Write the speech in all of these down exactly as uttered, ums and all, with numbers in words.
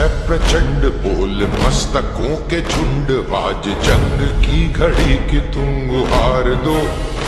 प्रचंड बोल मस्तकों के झुंड, आज जंग की घड़ी की तुम गुहार दो।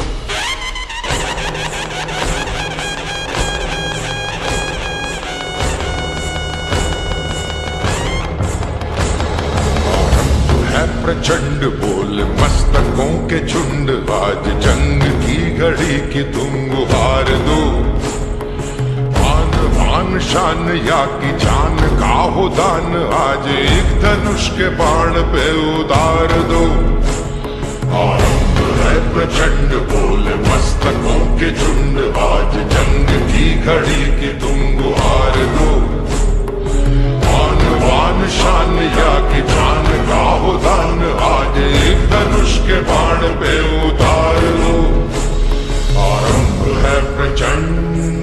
प्रचंड बोल मस्तकों के झुंड, आज जंग की घड़ी की तुम गुहार दो। आन बान शान या की जान का हो दान, आज एक धनुष के बाण पे उतार दो। आरंभ है प्रचंड बोल मस्तकों के झुंड, आज जंग की घड़ी की तुम गुहार दो। आन बान शान या की जान का हो दान, आज एक धनुष के बाण पे उतार लो। आरंभ है प्रचंड।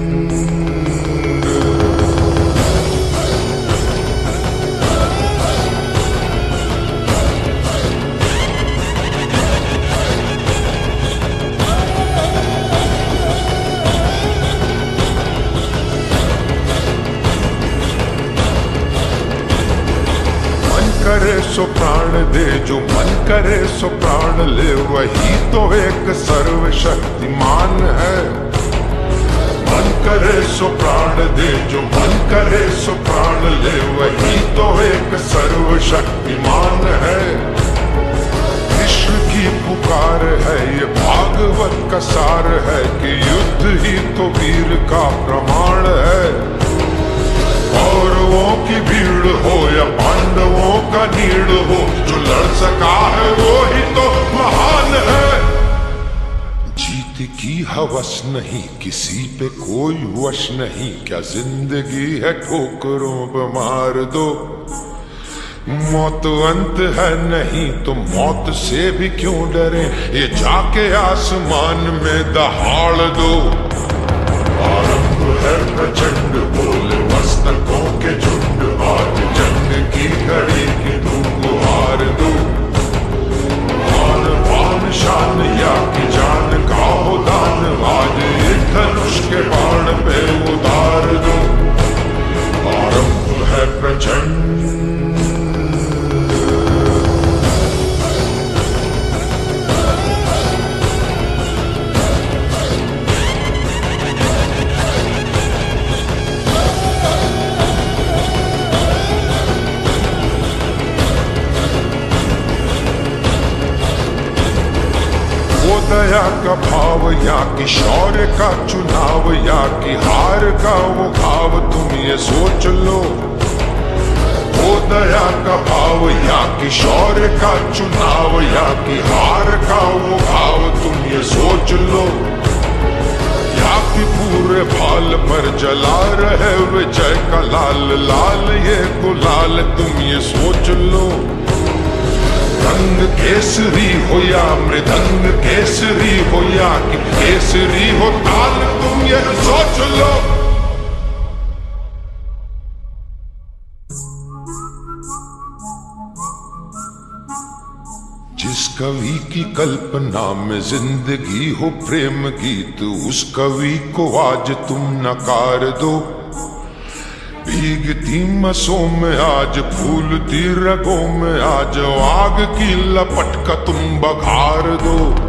करे सो प्राण दे, जो मन करे सो प्राण ले, वही तो एक सर्वशक्तिमान है। मन करे सो प्राण दे, जो मन करे सो प्राण ले, वही तो एक सर्वशक्तिमान है। कृष्ण की पुकार है ये भागवत का सार है, कि युद्ध ही तो वीर का प्रमाण है। कौरवों की भीड़ हो या पांडवों का नीड़ हो, जो लड़ सका है वो ही तो महान है। जीत की हवस नहीं, किसी पे कोई वश नहीं, क्या जिंदगी है ठोकरों पे मार दो। मौत अंत है नहीं तो मौत से भी क्यों डरे, ये जाके आसमान में दहाड़ दो। आरंभ है प्रचंड बोल मस्तकों के झुंड, आज जंग की घड़ी की तुम गुहार दो। आन बान शान या की जान का हो दान, आज एक धनुष के बाण पे उतार दो। आरंभ है प्रचंड। दया का भाव या कि शौर्य का चुनाव, या कि हार का वो भाव तुम ये सोच लो। वो दया का भाव या कि शौर्य का चुनाव, या कि हार का वो भाव तुम ये सोच लो। या कि पूरे भाल पर जला रहे विजय का लाल लाल ये गुलाल, तुम ये सोच लो। रंग केसरी हो या मृदंग केसरी हो, या कि केसरी हो ताल, तुम ये सोच लो। जिस कवि की कल्पना में जिंदगी हो प्रेम गीत, उस कवि को आज तुम नकार दो। भीगती मसों में आज फूलती रगों में, आज आग की लपट का तुम बघार दो।